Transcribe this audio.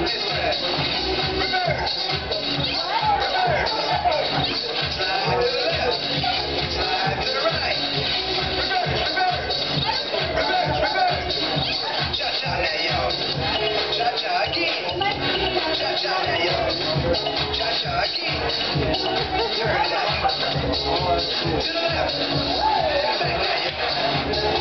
Cha-cha again. Turn it up. To the left. Back now,